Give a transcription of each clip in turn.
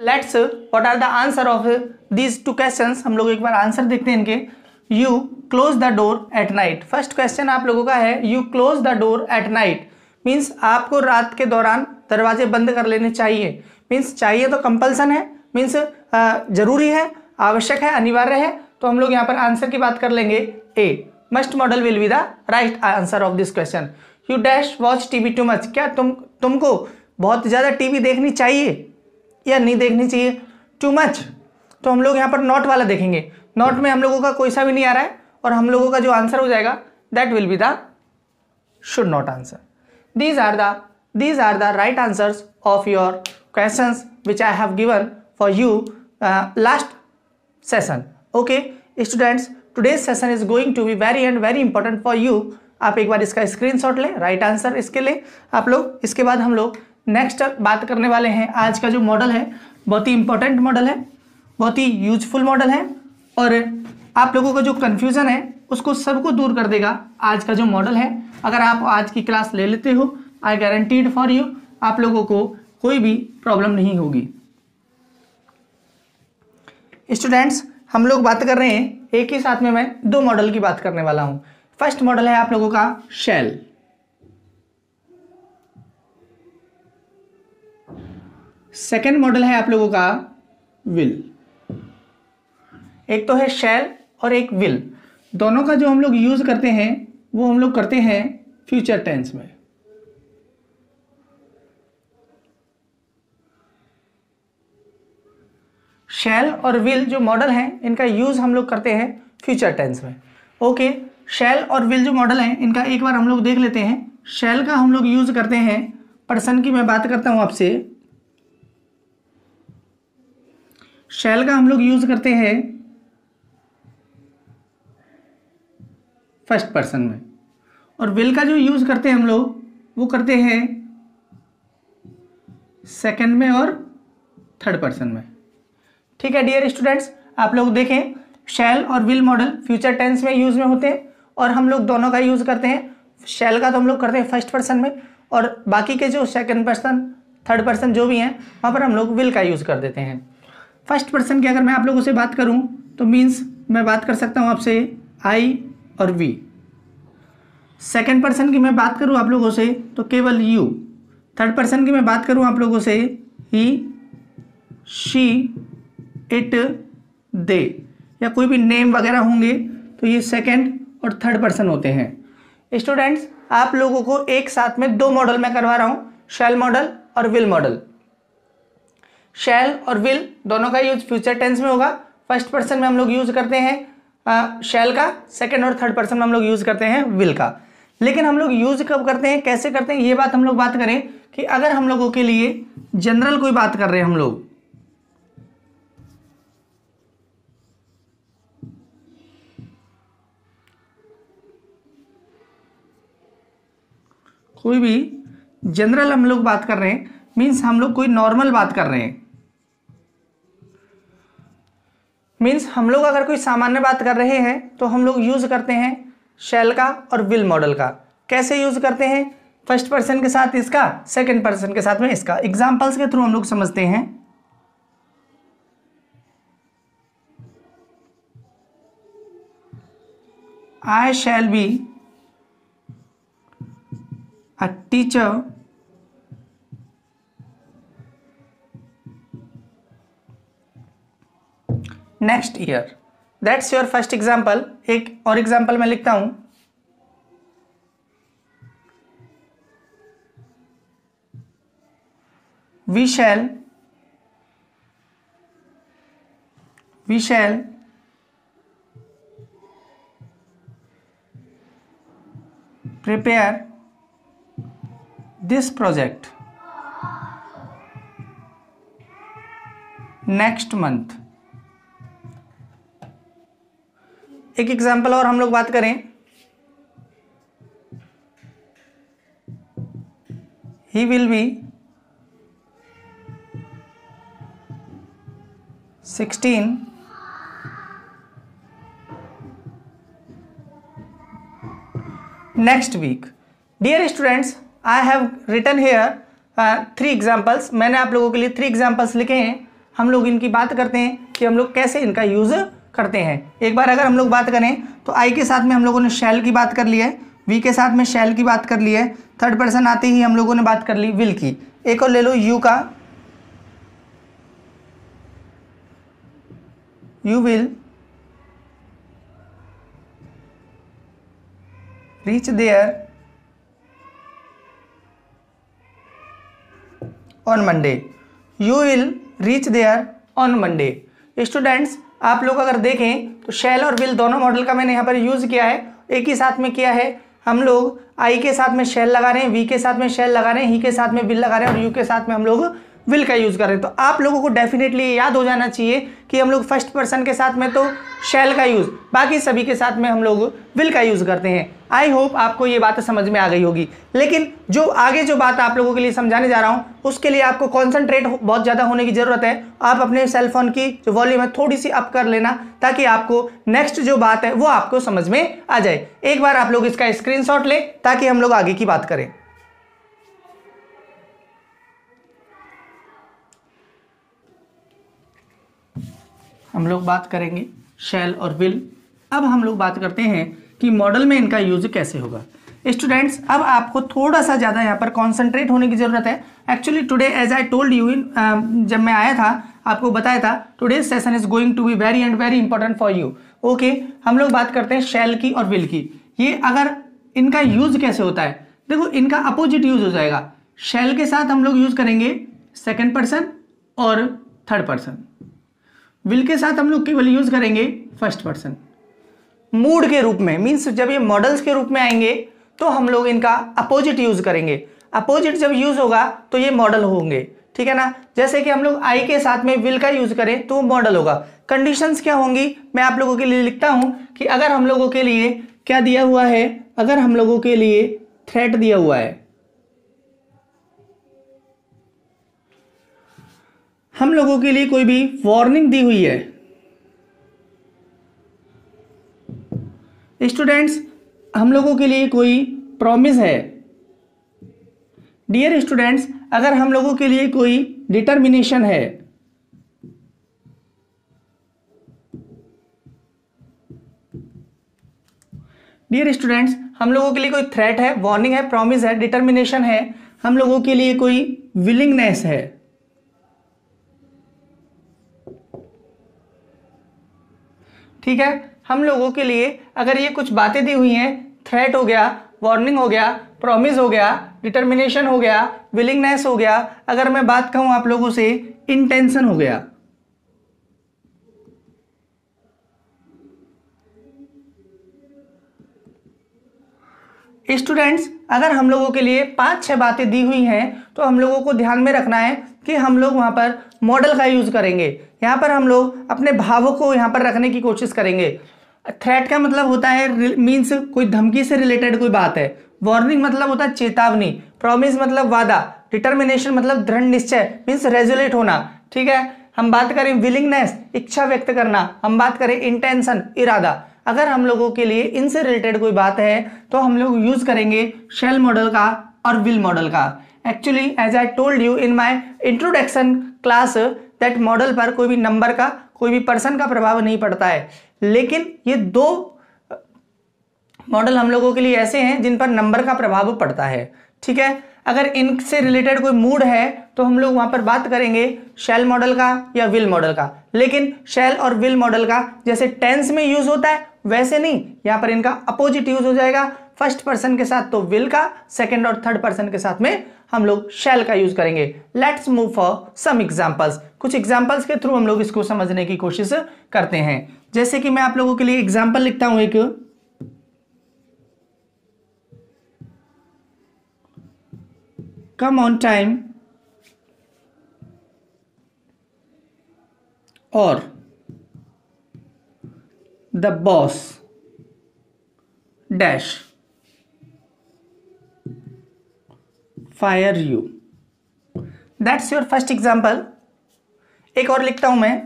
Let's what are the answer of these two questions. हम लोग एक बार आंसर देखते हैं इनके। You close the door at night. First question आप लोगों का है you close the door at night, means आपको रात के दौरान दरवाजे बंद कर लेने चाहिए। मीन्स चाहिए तो कंपल्सन है, मीन्स जरूरी है, आवश्यक है, अनिवार्य है। तो हम लोग यहाँ पर आंसर की बात कर लेंगे A, must modal will be the right answer of this question. You dash watch TV too much. क्या तुमको बहुत ज़्यादा टीवी देखनी चाहिए या नहीं देखनी चाहिए? टू मच, तो हम लोग यहाँ पर नॉट वाला देखेंगे। नॉट में हम लोगों का कोई सा भी नहीं आ रहा है और हम लोगों का जो आंसर हो जाएगा that will be the should not answer. These are the right answers of your questions which I have given for you last session. Okay, students, today's session is going to be very important for you. आप एक बार इसका screenshot लें, right answer इसके लिए आप लोग। इसके बाद हम लोग नेक्स्ट बात करने वाले हैं। आज का जो मॉडल है बहुत ही इंपॉर्टेंट मॉडल है, बहुत ही यूजफुल मॉडल है और आप लोगों का जो कन्फ्यूजन है उसको सबको दूर कर देगा आज का जो मॉडल है। अगर आप आज की क्लास ले लेते हो, आई गारंटीड फॉर यू, आप लोगों को कोई भी प्रॉब्लम नहीं होगी। स्टूडेंट्स, हम लोग बात कर रहे हैं एक ही साथ में मैं दो मॉडल की बात करने वाला हूं। फर्स्ट मॉडल है आप लोगों का शेल, सेकेंड मॉडल है आप लोगों का विल। एक तो है शेल और एक विल, दोनों का जो हम लोग यूज करते हैं वो हम लोग करते हैं फ्यूचर टेंस में। शेल और विल जो मॉडल है इनका यूज हम लोग करते हैं फ्यूचर टेंस में। ओके, शेल और विल जो मॉडल है इनका एक बार हम लोग देख लेते हैं। शेल का हम लोग यूज करते हैं पर्सन की मैं बात करता हूं आपसे। शेल का हम लोग यूज करते हैं फर्स्ट पर्सन में और विल का जो यूज करते हैं हम लोग वो करते हैं सेकंड में और थर्ड पर्सन में। ठीक है डियर स्टूडेंट्स, आप लोग देखें शेल और विल मॉडल फ्यूचर टेंस में यूज में होते हैं और हम लोग दोनों का यूज करते हैं। शेल का तो हम लोग करते हैं फर्स्ट पर्सन में और बाकी के जो सेकंड पर्सन थर्ड पर्सन जो भी हैं वहाँ पर हम लोग विल का यूज कर देते हैं। फर्स्ट पर्सन की अगर मैं आप लोगों से बात करूँ तो मीन्स मैं बात कर सकता हूँ आपसे आई और वी। सेकंड पर्सन की मैं बात करूँ आप लोगों से तो केवल यू। थर्ड पर्सन की मैं बात करूँ आप लोगों से ही, शी, इट, दे, या कोई भी नेम वगैरह होंगे तो ये सेकंड और थर्ड पर्सन होते हैं। स्टूडेंट्स, आप लोगों को एक साथ में दो मॉडल मैं करवा रहा हूँ, शेल मॉडल और विल मॉडल। शेल और विल दोनों का यूज फ्यूचर टेंस में होगा। फर्स्ट पर्सन में हम लोग यूज करते हैं शेल का, सेकंड और थर्ड पर्सन में हम लोग यूज करते हैं विल का। लेकिन हम लोग यूज कब करते हैं, कैसे करते हैं, ये बात हम लोग बात करें कि अगर हम लोगों के लिए जनरल कोई बात कर रहे हैं, हम लोग कोई भी जनरल हम लोग बात कर रहे हैं, मीन्स हम लोग कोई नॉर्मल बात कर रहे हैं, मीन्स हम लोग अगर कोई सामान्य बात कर रहे हैं तो हम लोग यूज करते हैं शेल का और विल मॉडल का। कैसे यूज करते हैं? फर्स्ट पर्सन के साथ इसका, सेकंड पर्सन के साथ में इसका। एग्जांपल्स के थ्रू हम लोग समझते हैं। I shall be a teacher next year. That's your first example. एक और एग्जाम्पल मैं लिखता हूं, we shall prepare this project next month. एक एग्जाम्पल और हम लोग बात करें, he will be 16 next week. Dear students, I have written here 3 examples. मैंने आप लोगों के लिए 3 examples लिखे हैं। हम लोग इनकी बात करते हैं कि हम लोग कैसे इनका यूज़ करते हैं। एक बार अगर हम लोग बात करें तो आई के साथ में हम लोगों ने शैल की बात कर ली है, वी के साथ में शैल की बात कर ली है, थर्ड पर्सन आते ही हम लोगों ने बात कर ली विल की। एक और ले लो यू का, you will reach there on Monday, you will reach there on Monday. Students आप लोग अगर देखें तो शैल और विल दोनों मॉडल का मैंने यहाँ पर यूज़ किया है, एक ही साथ में किया है। हम लोग आई के साथ में शैल लगा रहे हैं, वी के साथ में शैल लगा रहे हैं, ही के साथ में विल लगा रहे हैं और यू के साथ में हम लोग विल का यूज़ कर रहे हैं। तो आप लोगों को डेफिनेटली याद हो जाना चाहिए कि हम लोग फर्स्ट पर्सन के साथ में तो शैल का यूज़, बाकी सभी के साथ में हम लोग विल का यूज़ करते हैं। आई होप आपको ये बात समझ में आ गई होगी। लेकिन जो आगे जो बात आप लोगों के लिए समझाने जा रहा हूँ उसके लिए आपको कॉन्सेंट्रेट बहुत ज़्यादा होने की ज़रूरत है। आप अपने सेलफोन की जो वॉल्यूम है थोड़ी सी अप कर लेना ताकि आपको नेक्स्ट जो बात है वो आपको समझ में आ जाए। एक बार आप लोग इसका स्क्रीनशॉट लें ताकि हम लोग आगे की बात करें। हम लोग बात करेंगे शैल और विल। अब हम लोग बात करते हैं कि मॉडल में इनका यूज कैसे होगा। स्टूडेंट्स अब आपको थोड़ा सा ज़्यादा यहाँ पर कॉन्सेंट्रेट होने की ज़रूरत है। Actually today as I told you जब मैं आया था आपको बताया था today session is going to be very and very important for you. Okay, हम लोग बात करते हैं शैल की और विल की। ये अगर इनका यूज कैसे होता है, देखो इनका अपोजिट यूज हो जाएगा। शैल के साथ हम लोग यूज करेंगे सेकेंड पर्सन और थर्ड पर्सन, विल के साथ हम लोग केवल यूज करेंगे फर्स्ट पर्सन। मूड के रूप में मीन्स जब ये मॉडल्स के रूप में आएंगे तो हम लोग इनका अपोजिट यूज करेंगे। अपोजिट जब यूज होगा तो ये मॉडल होंगे, ठीक है ना। जैसे कि हम लोग आई के साथ में विल का यूज करें तो वो मॉडल होगा। कंडीशंस क्या होंगी मैं आप लोगों के लिए लिखता हूं कि अगर हम लोगों के लिए क्या दिया हुआ है, अगर हम लोगों के लिए थ्रेट दिया हुआ है, हम लोगों के लिए कोई भी वार्निंग दी हुई है। स्टूडेंट्स हम लोगों के लिए कोई प्रॉमिस है। डियर स्टूडेंट्स अगर हम लोगों के लिए कोई डिटर्मिनेशन है, डियर स्टूडेंट्स हम लोगों के लिए कोई थ्रेट है, वार्निंग है, प्रॉमिस है, डिटर्मिनेशन है, हम लोगों के लिए कोई विलिंगनेस है। ठीक है, हम लोगों के लिए अगर ये कुछ बातें दी हुई हैं, थ्रेट हो गया, वार्निंग हो गया, प्रॉमिस हो गया, डिटर्मिनेशन हो गया, विलिंगनेस हो गया, अगर मैं बात कहूं आप लोगों से इंटेंशन हो गया। स्टूडेंट्स अगर हम लोगों के लिए 5-6 बातें दी हुई हैं तो हम लोगों को ध्यान में रखना है कि हम लोग वहां पर मॉडल का यूज करेंगे। यहां पर हम लोग अपने भावों को यहां पर रखने की कोशिश करेंगे। थ्रेट का मतलब होता है मीन्स कोई धमकी से रिलेटेड कोई बात है, वार्निंग मतलब होता है चेतावनी, प्रॉमिस मतलब वादा, डिटर्मिनेशन मतलब दृढ़ निश्चय मीन्स रेजोलेट होना। ठीक है, हम बात करें विलिंगनेस इच्छा व्यक्त करना, हम बात करें इंटेंशन इरादा। अगर हम लोगों के लिए इनसे रिलेटेड कोई बात है तो हम लोग यूज करेंगे शैल मॉडल का और विल मॉडल का। Actually as I told you in my introduction class that modal पर कोई भी नंबर का कोई भी पर्सन का प्रभाव नहीं पड़ता है, लेकिन ये दो मॉडल हम लोगों के लिए ऐसे हैं जिन पर नंबर का प्रभाव पड़ता है। ठीक है, अगर इनसे रिलेटेड कोई मूड है तो हम लोग वहां पर बात करेंगे शैल मॉडल का या विल मॉडल का। लेकिन शैल और विल मॉडल का जैसे टेंस में यूज होता है वैसे नहीं, यहां पर इनका अपोजिट यूज हो जाएगा। फर्स्ट पर्सन के साथ तो विल का, सेकंड और थर्ड पर्सन के साथ में हम लोग शैल का यूज करेंगे। Let's move for some examples. कुछ एग्जांपल्स के थ्रू हम लोग इसको समझने की कोशिश करते हैं। जैसे कि मैं आप लोगों के लिए एग्जांपल लिखता हूं एक, कम ऑन टाइम और the boss dash fire you. That's your first example. एक और लिखता हूं मैं,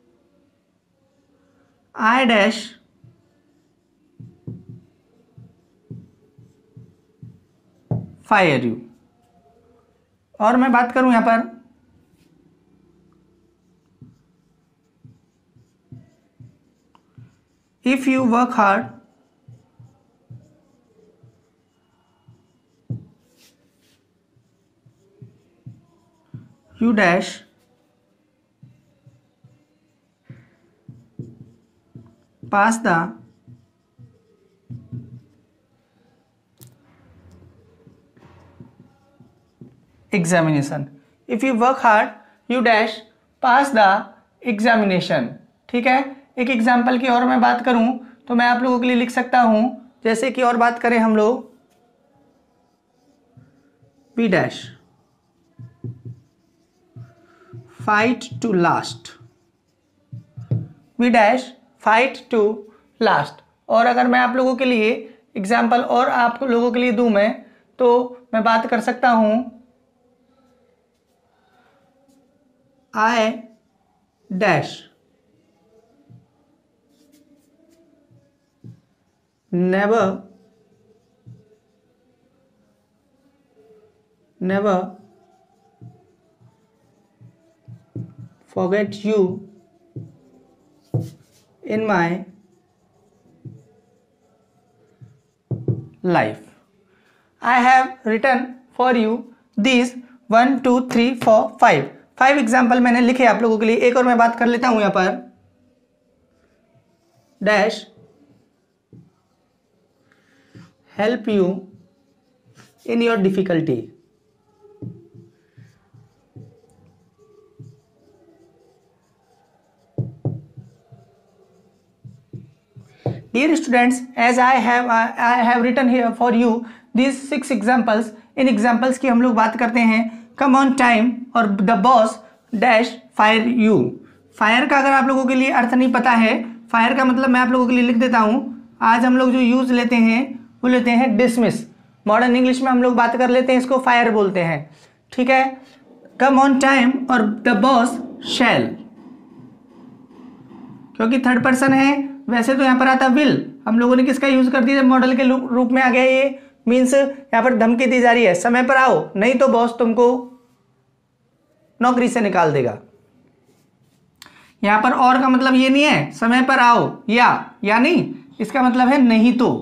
आई डैश फायर यू। और मैं बात करूं यहां पर if you work hard you dash pass the examination. If you work hard, you dash pass the examination. ठीक है, एक एग्जाम्पल की और मैं बात करूं तो मैं आप लोगों के लिए लिख सकता हूं, जैसे कि और बात करें हम लोग, we dash fight to last. we dash fight to last. और अगर मैं आप लोगों के लिए एग्जाम्पल और आप लोगों के लिए दूं तो मैं बात कर सकता हूं, I dash never forget you in my life. I have written for you these 1 2 3 4 5 example मैंने लिखे आप लोगों के लिए. एक और मैं बात कर लेता हूं यहां पर, dash help you in your difficulty. Dear students, as I have written here for you these 6 examples. इन examples की हम लोग बात करते हैं. Come on time और the boss dash fire you. Fire का अगर आप लोगों के लिए अर्थ नहीं पता है, फायर का मतलब मैं आप लोगों के लिए लिख देता हूं. आज हम लोग जो यूज लेते हैं वो लेते हैं डिसमिस. मॉडर्न इंग्लिश में हम लोग बात कर लेते हैं, इसको फायर बोलते हैं. ठीक है, कम ऑन टाइम और द बॉस शैल, क्योंकि थर्ड पर्सन है. वैसे तो यहाँ पर आता विल, हम लोगों ने किसका यूज कर दिया, मॉडल के रूप में आ गया. ये मीन्स यहाँ पर धमकी दी जा रही है, समय पर आओ नहीं तो बॉस तुमको नौकरी से निकाल देगा. यहाँ पर और का मतलब ये नहीं है समय पर आओ या नहीं, इसका मतलब है नहीं तो.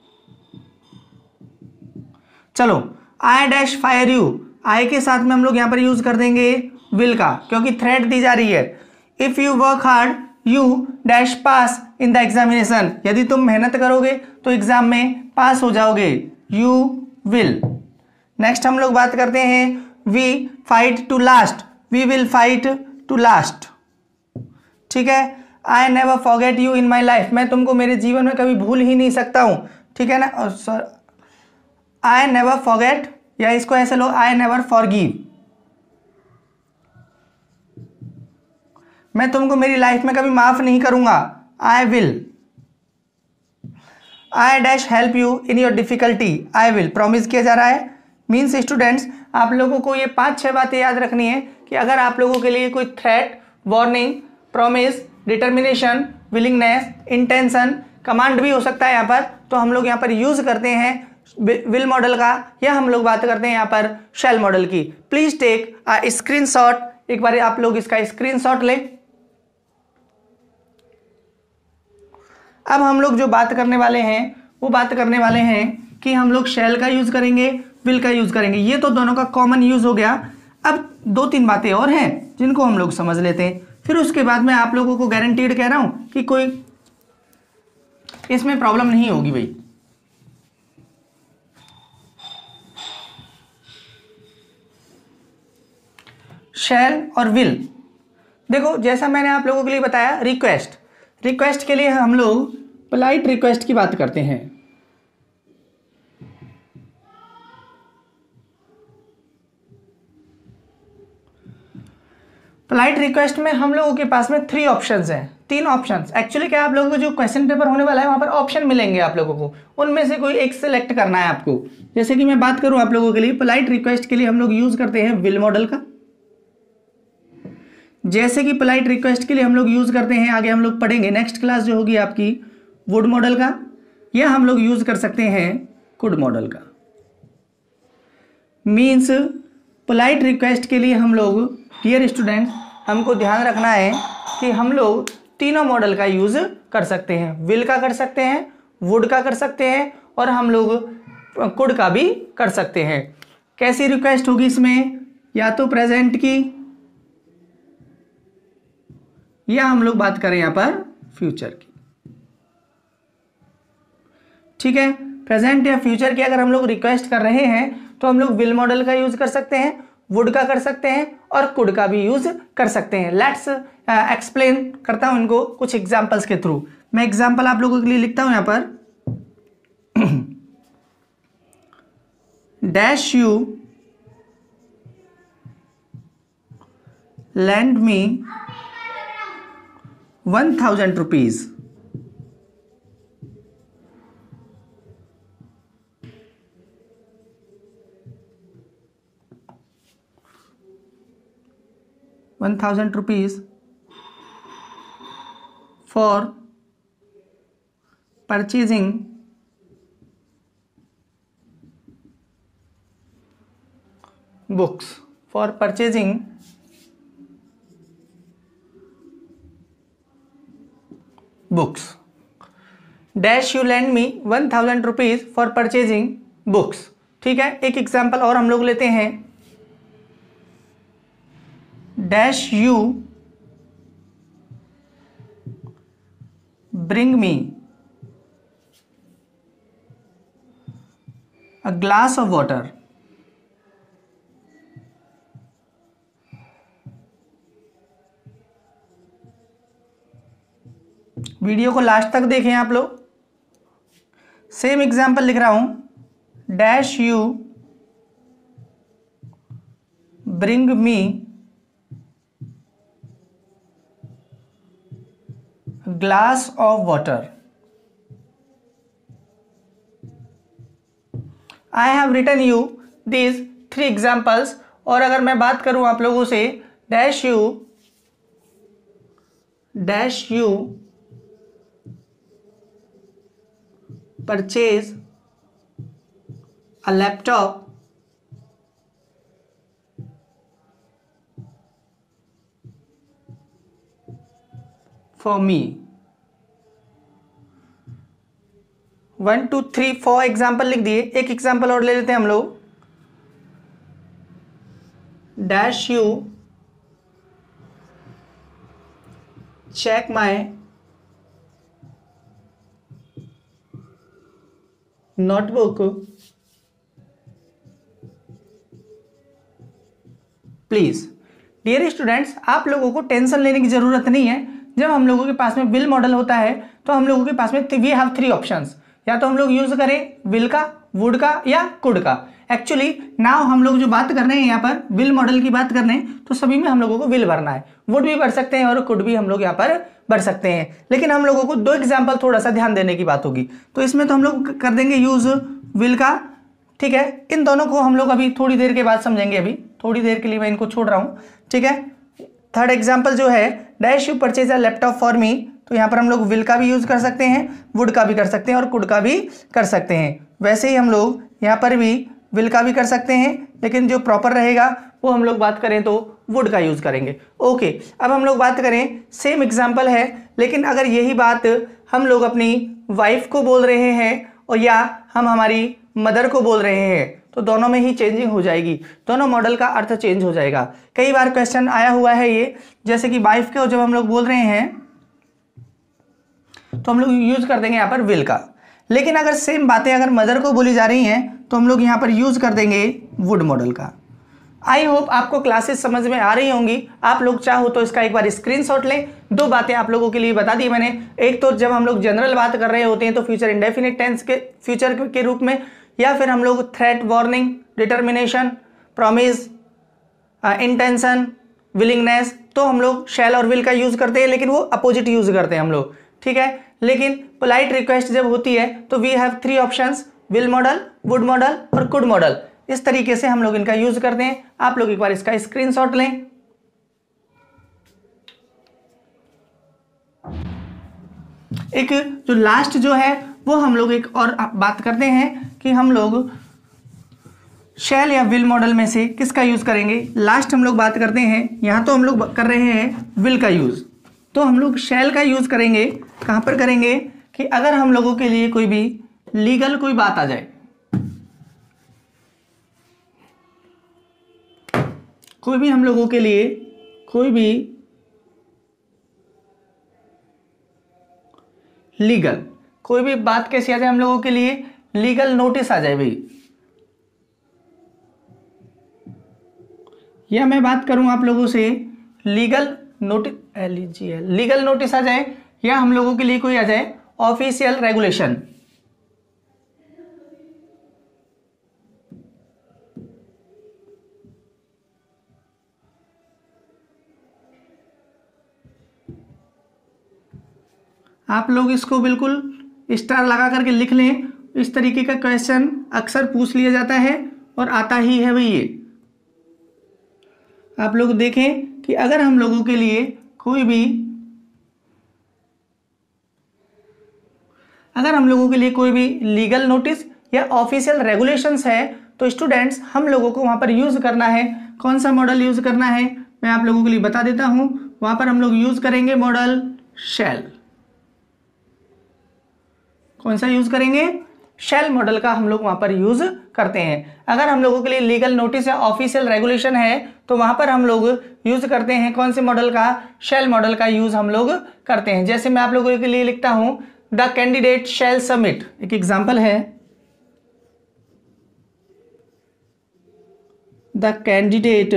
चलो, I dash fire you, I के साथ में हम लोग यहाँ पर यूज कर देंगे विल का, क्योंकि थ्रेट दी जा रही है. If you work hard you dash pass in the examination, यदि तुम मेहनत करोगे तो एग्जाम में पास हो जाओगे. You will. नेक्स्ट हम लोग बात करते हैं we fight to last, we will fight to last. ठीक है, I never forget you in my life, मैं तुमको मेरे जीवन में कभी भूल ही नहीं सकता हूं. ठीक है ना, सर आई नेवर फॉरगेट, या इसको ऐसे लो, आई नेवर फॉरगिव, मैं तुमको मेरी लाइफ में कभी माफ नहीं करूंगा. I will. I dash help you in your difficulty, I will promise किया जा रहा है. मीन्स स्टूडेंट्स, आप लोगों को ये 5-6 बातें याद रखनी है कि अगर आप लोगों के लिए कोई threat, warning, promise, determination, willingness, intention, command भी हो सकता है यहाँ पर, तो हम लोग यहाँ पर यूज करते हैं विल मॉडल का, या हम लोग बात करते हैं यहाँ पर शैल मॉडल की. Please take a screenshot. एक बार आप लोग इसका स्क्रीनशॉट लें. अब हम लोग जो बात करने वाले हैं वो बात करने वाले हैं कि हम लोग शैल का यूज करेंगे, विल का यूज करेंगे. ये तो दोनों का कॉमन यूज हो गया. अब 2-3 बातें और हैं जिनको हम लोग समझ लेते हैं, फिर उसके बाद मैं आप लोगों को गारंटीड कह रहा हूं कि कोई इसमें प्रॉब्लम नहीं होगी भाई. शैल और विल, देखो जैसा मैंने आप लोगों के लिए बताया, रिक्वेस्ट के लिए हम लोग पोलाइट रिक्वेस्ट की बात करते हैं. पोलाइट रिक्वेस्ट में हम लोगों के पास में 3 ऑप्शंस हैं, 3 ऑप्शंस. एक्चुअली क्या आप लोगों को जो क्वेश्चन पेपर होने वाला है वहां पर ऑप्शन मिलेंगे आप लोगों को, उनमें से कोई एक सिलेक्ट करना है आपको. जैसे कि मैं बात करूं आप लोगों के लिए, पोलाइट रिक्वेस्ट के लिए हम लोग यूज करते हैं विल मॉडल का. जैसे कि पोलाइट रिक्वेस्ट के लिए हम लोग यूज करते हैं, आगे हम लोग पढ़ेंगे नेक्स्ट क्लास जो होगी आपकी, वुड मॉडल का, या हम लोग यूज कर सकते हैं कुड मॉडल का. मीन्स पोलाइट रिक्वेस्ट के लिए हम लोग, डियर स्टूडेंट्स, हमको ध्यान रखना है कि हम लोग तीनों मॉडल का यूज कर सकते हैं। विल का कर सकते हैं, वुड का कर सकते हैं और हम लोग कुड का भी कर सकते हैं। कैसी रिक्वेस्ट होगी इसमें, या तो प्रेजेंट की या हम लोग बात करें यहां पर फ्यूचर की। ठीक है, प्रेजेंट या फ्यूचर की अगर हम लोग रिक्वेस्ट कर रहे हैं तो हम लोग विल मॉडल का यूज कर सकते हैं, वुड का कर सकते हैं और कुड का भी यूज कर सकते हैं। लेट्स एक्सप्लेन करता हूं इनको कुछ एग्जांपल्स के थ्रू। मैं एग्जांपल आप लोगों के लिए लिखता हूं यहां पर, dash you lend me 1000 rupees. ₹1,000 for purchasing books. For purchasing books. Dash you lend me 1000 rupees for purchasing books. ठीक है, एक एग्जाम्पल और हम लोग लेते हैं, dash you bring me a glass of water. Video को लास्ट तक देखें आप लोग। सेम एग्जाम्पल लिख रहा हूं, dash you bring me glass of water. I have written you these 3 examples. और अगर मैं बात करूं आप लोगों से, dash you purchase a laptop for me। 1 2 3 4 example लिख दिए। एक एग्जाम्पल और ले लेते हैं हम लोग, dash you check my notebook please. Dear students, आप लोगों को टेंशन लेने की जरूरत नहीं है। जब हम लोगों के पास में विल मॉडल होता है तो हम लोगों के पास में वी हैव 3 ऑप्शंस, या तो हम लोग यूज करें विल का, वुड का या कुड का। एक्चुअली नाउ हम लोग जो बात कर रहे हैं यहाँ पर विल मॉडल की बात कर रहे हैं, तो सभी में हम लोगों को विल भरना है। वुड भी भर सकते हैं और कुड भी हम लोग यहाँ पर भर सकते हैं, लेकिन हम लोगों को 2 एग्जाम्पल थोड़ा सा ध्यान देने की बात होगी। तो इसमें तो हम लोग कर देंगे यूज विल का। ठीक है, इन दोनों को हम लोग अभी थोड़ी देर के बाद समझेंगे, अभी थोड़ी देर के लिए मैं इनको छोड़ रहा हूँ। ठीक है, थर्ड एग्जाम्पल जो है, dash you purchase a laptop for me, तो यहाँ पर हम लोग विल का भी यूज कर सकते हैं, वुड का भी कर सकते हैं और कुड का भी कर सकते हैं। वैसे ही हम लोग यहाँ पर भी विल का भी कर सकते हैं, लेकिन जो प्रॉपर रहेगा वो हम लोग बात करें तो वुड का यूज करेंगे। ओके, अब हम लोग बात करें, सेम एग्जाम्पल है, लेकिन अगर यही बात हम लोग अपनी वाइफ को बोल रहे हैं और या हम हमारी मदर को बोल रहे हैं, तो दोनों में ही चेंजिंग हो जाएगी, दोनों मॉडल का अर्थ चेंज हो जाएगा। कई बार क्वेश्चन आया हुआ है ये, जैसे कि वाइफ को जब हम लोग बोल रहे हैं तो हम लोग यूज कर देंगे यहाँ पर विल का, लेकिन अगर सेम बातें अगर मदर को बोली जा रही हैं तो हम लोग यहाँ पर यूज कर देंगे वुड मॉडल का। आई होप आपको क्लासेस समझ में आ रही होंगी। आप लोग चाहो तो इसका एक बार स्क्रीनशॉट लें। 2 बातें आप लोगों के लिए बता दी मैंने। एक तो जब हम लोग जनरल बात कर रहे होते हैं तो फ्यूचर इंडेफिनिट टेंस के फ्यूचर के रूप में, या फिर हम लोग threat, warning, determination, promise, intention, willingness, तो हम लोग शैल और विल का यूज करते हैं, लेकिन वो अपोजिट यूज करते हैं हम लोग। ठीक है, लेकिन पोलाइट रिक्वेस्ट जब होती है तो we have 3 options, will modal, would modal और कुड मॉडल। इस तरीके से हम लोग इनका यूज करते हैं। आप लोग एक बार इसका स्क्रीनशॉट लें। एक जो लास्ट जो है वो हम लोग एक और बात करते हैं कि हम लोग शैल या विल मॉडल में से किसका यूज करेंगे। लास्ट हम लोग बात करते हैं, यहां तो हम लोग कर रहे हैं विल का यूज। तो हम लोग शैल का यूज करेंगे। कहां पर करेंगे कि अगर हम लोगों के लिए कोई भी लीगल कोई बात आ जाए, कोई भी हम लोगों के लिए कोई भी लीगल कोई भी बात कैसी आ जाए, हम लोगों के लिए लीगल नोटिस आ जाए भाई, या मैं बात करूं आप लोगों से legal notice, LGL legal notice आ जाए, या हम लोगों के लिए कोई आ जाए ऑफिशियल रेगुलेशन। आप लोग इसको बिल्कुल स्टार लगा करके लिख लें। इस तरीके का क्वेश्चन अक्सर पूछ लिया जाता है और आता ही है भाई। ये आप लोग देखें कि अगर हम लोगों के लिए कोई भी लीगल नोटिस या ऑफिशियल रेगुलेशंस है, तो स्टूडेंट्स हम लोगों को वहां पर यूज करना है। कौन सा मॉडल यूज करना है मैं आप लोगों के लिए बता देता हूं। वहां पर हम लोग यूज करेंगे मॉडल शैल। कौन सा यूज करेंगे? शैल मॉडल का हम लोग वहां पर यूज करते हैं। अगर हम लोगों के लिए लीगल नोटिस या ऑफिशियल रेगुलेशन है तो वहां पर हम लोग यूज करते हैं कौन से मॉडल का? शैल मॉडल का यूज हम लोग करते हैं। जैसे मैं आप लोगों के लिए लिखता हूं द कैंडिडेट शैल सबमिट, एक एग्जांपल है, the candidate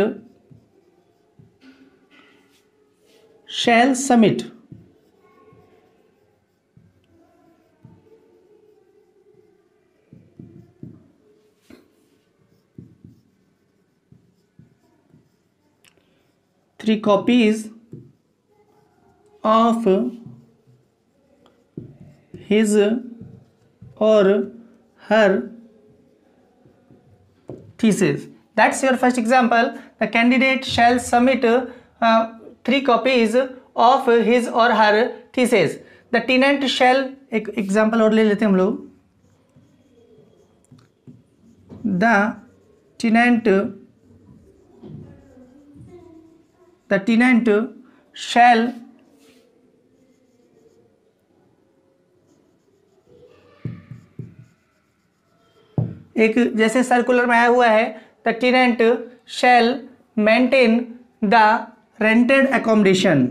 shall submit three copies of his or her thesis. That's your first example. The candidate shall submit 3 copies of his or her thesis. The tenant shall, एक example और ले लेते हैं हम लोग, the tenant shall एक जैसे circular में आया हुआ है the tenant shall maintain the rented accommodation.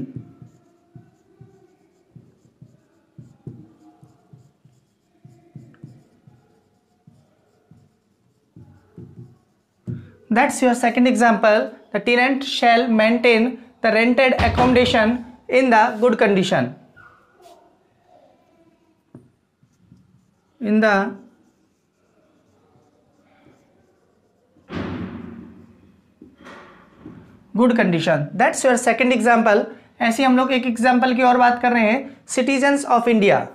That's your second example. The tenant shall maintain the rented accommodation in the good condition. In the good condition. That's your second example. ऐसे हम लोग एक example की और बात कर रहे हैं, citizens of India.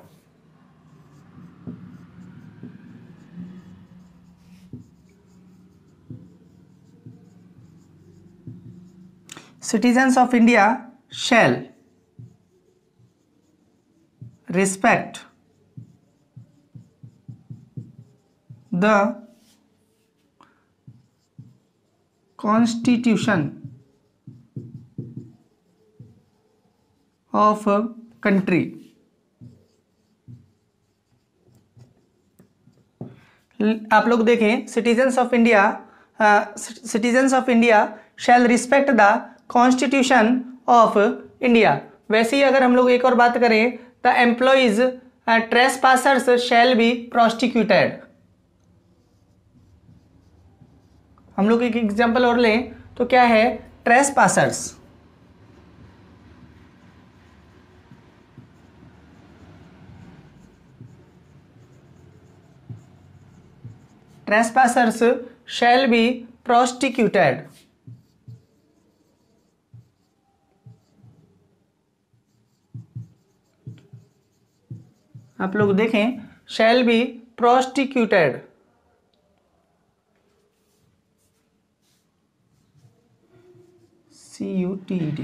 Citizens of India shall respect the Constitution of a country. आप लोग देखें, citizens of India shall respect the constitution of India. वैसे ही अगर हम लोग एक और बात करें, the employees trespassers shall be prosecuted. हम लोग एक एग्जांपल और लें तो क्या है? Trespassers. Trespassers shall be prosecuted. आप लोग देखें, shall be prosecuted. CUTED।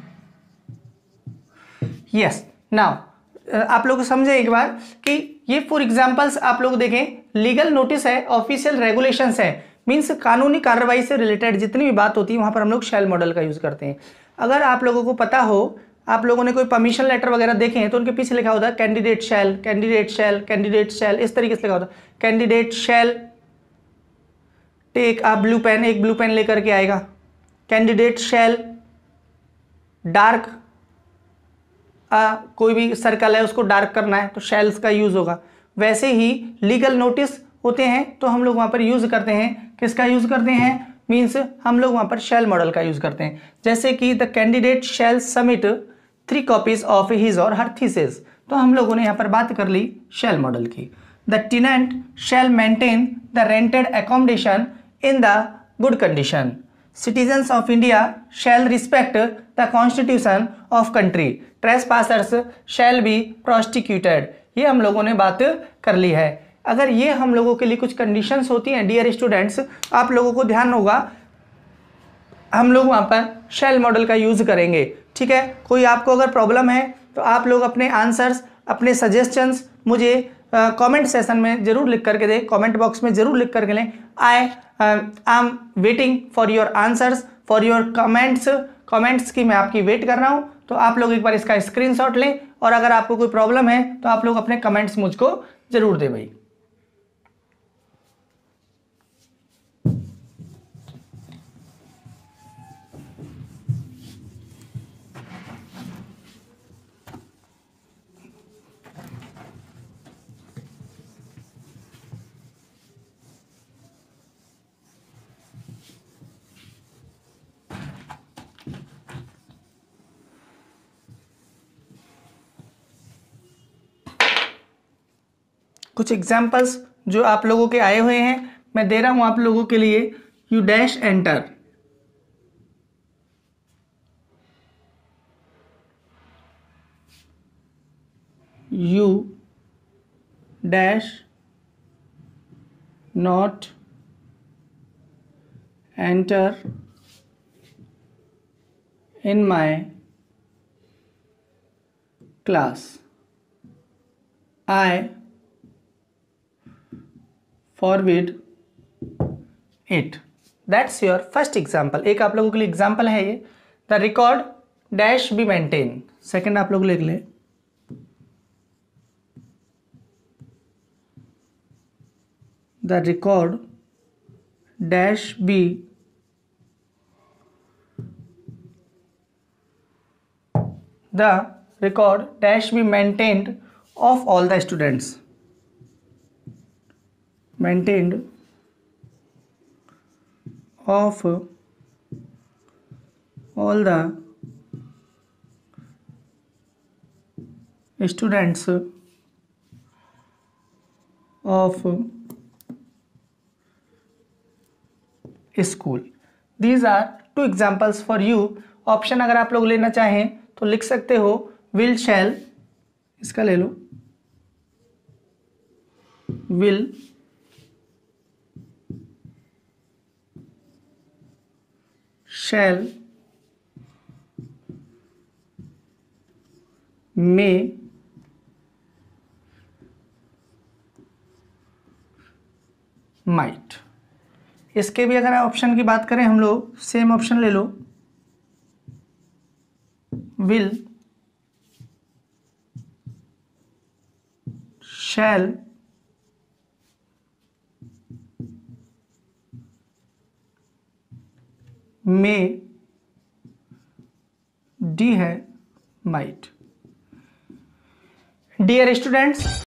Yes, now आप लोग समझे एक बार कि ये फॉर एग्जांपल्स आप लोग देखें, लीगल नोटिस है, ऑफिशियल रेगुलेशंस है, मींस कानूनी कार्रवाई से रिलेटेड जितनी भी बात होती है वहां पर हम लोग शैल मॉडल का यूज करते हैं। अगर आप लोगों को पता हो आप लोगों ने कोई परमिशन लेटर वगैरह देखे हैं तो उनके पीछे लिखा होता है candidate shall, candidate shall, candidate shall, इस तरीके से लिखा होता है। Candidate shall take a blue pen, एक ब्लू पेन लेकर के आएगा। कैंडिडेट शैल डार्क कोई भी सर्कल है उसको डार्क करना है तो शैल्स का यूज होगा। वैसे ही लीगल नोटिस होते हैं तो हम लोग वहां पर यूज करते हैं, किसका यूज करते हैं, मीन्स हम लोग वहां पर शैल मॉडल का यूज करते हैं। जैसे कि the candidate shall submit 3 copies of his और हर थीसिस, तो हम लोगों ने यहाँ पर बात कर ली शैल मॉडल की। The tenant shall maintain the rented accommodation in the good condition. Citizens of India shall respect the constitution of country. Trespassers shall be prosecuted. ये हम लोगों ने बात कर ली है। अगर ये हम लोगों के लिए कुछ कंडीशंस होती हैं डियर स्टूडेंट्स, आप लोगों को ध्यान होगा हम लोग वहाँ पर शैल मॉडल का यूज करेंगे। ठीक है, कोई आपको अगर प्रॉब्लम है तो आप लोग अपने आंसर्स, अपने सजेशंस मुझे कमेंट सेशन में जरूर लिख करके दें, कमेंट बॉक्स में जरूर लिख करके लें। I am waiting for your answers, for your comments की मैं आपकी वेट कर रहा हूं। तो आप लोग एक बार इसका स्क्रीनशॉट लें और अगर आपको कोई प्रॉब्लम है तो आप लोग अपने कमेंट्स मुझको जरूर दें भाई। कुछ एग्जाम्पल्स जो आप लोगों के आए हुए हैं मैं दे रहा हूं आप लोगों के लिए। You dash enter, you dash not enter in my class, I forward it. That's your first example. एक आप लोगों के लिए एग्जाम्पल है ये। The record dash be maintain, second आप लोग लिख लें। The record dash be maintained of all the students, maintained of all the students of school. These are 2 examples for you. Option अगर आप लोग लेना चाहें तो लिख सकते हो will shall, इसका ले लो will shall may might। इसके भी अगर ऑप्शन की बात करें हम लोग सेम ऑप्शन ले लो will shall may, डी है might। Dear students